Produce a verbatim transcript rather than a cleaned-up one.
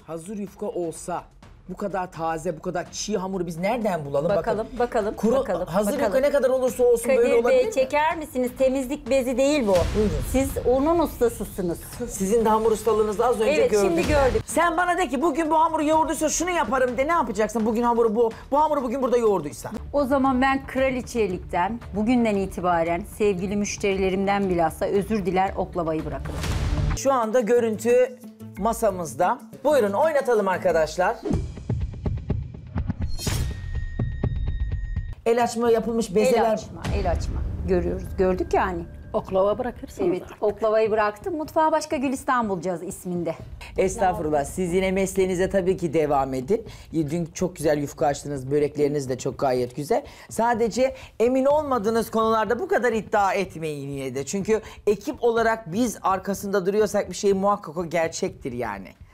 hazır yufka olsa bu kadar taze, bu kadar çiğ hamuru biz nereden bulalım? Bakalım, bakalım, Kuru, bakalım. hazır bakalım. yufka ne kadar olursa olsun böyle Kadir olabilir Bey mi? çeker misiniz? Temizlik bezi değil bu. Buyurun. Siz onun ustasısınız. Sizin de hamur ustalığınızı az önce Evet, gördük. şimdi gördük. Sen bana de ki bugün bu hamuru yoğurduysa şunu yaparım de, ne yapacaksın? Bugün hamuru bu, bu hamuru bugün burada yoğurduysa. O zaman ben kraliçelikten bugünden itibaren sevgili müşterilerimden bilhassa özür diler, oklavayı bırakırım. Şu anda görüntü masamızda. Buyurun oynatalım arkadaşlar. El açma yapılmış bezeler. El açma, el açma. Görüyoruz, gördük yani. Oklava bırakırsınız. Evet, oklavayı bıraktım. Mutfağa başka Gülistan bulacağız isminde. Estağfurullah. Siz yine mesleğinize tabii ki devam edin. Dün çok güzel yufka açtınız. Börekleriniz de çok gayet güzel. Sadece emin olmadığınız konularda bu kadar iddia etmeyin yine de. Çünkü ekip olarak biz arkasında duruyorsak bir şey muhakkak o gerçektir yani.